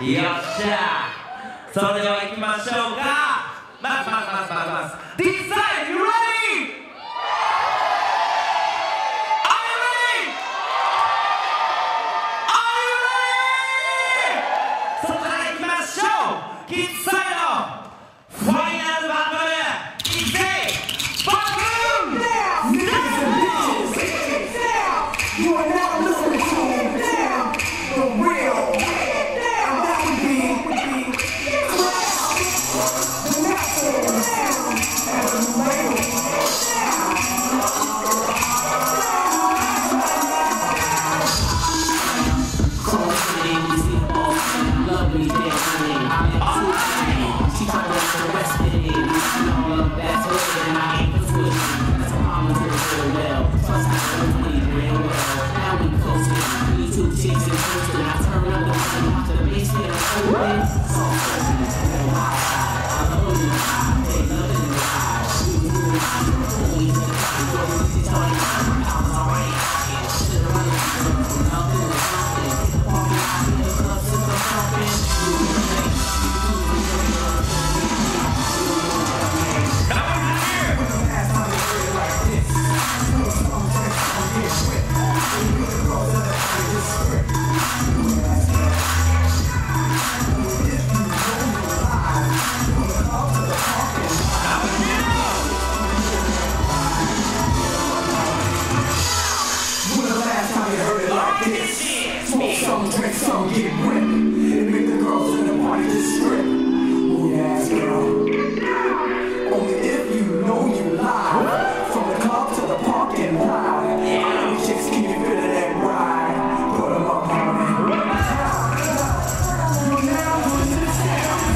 よっしゃそれでは行きましょうか。まずThis side, you ready? Are you ready? Are you ready? それでは行きましょう。キッズサイドファイナルバトルいけバトル You are now listening to the real, and that would be the natural sound and the label. Lovely dancing, she trying to let the rest fit in. All of that's her and I ain't the switch. That's a mama to the well. Trust me, I'm real well. Now we coasting, we two chicks and toasting. I turn up the phone, watch the bass get open. Soft serving, I love you, they love it in the eye. We move out the phone, to the top, go to the joint. I'm alright, sit around the phone, nothing to something. Party out in the club, sister pumping. Smoke some, drink some, get ripped, and make the girls in the party just strip. Oh yeah, girl. Only if you know you lie. From the club to the parking lot. All the chicks keep you feeling that ride. Put 'em up on it. You're now listening to the sound.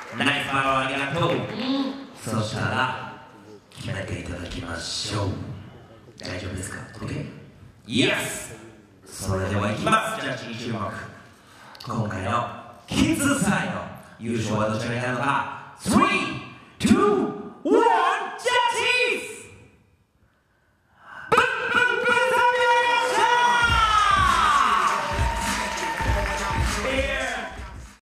ナイスフォローありがとう。そしたら決めていただきましょう。大丈夫ですか？ OK？ Yes！ それではいきます。ジャッジに注目。今回のキッズ祭の優勝はどちらになるのか。3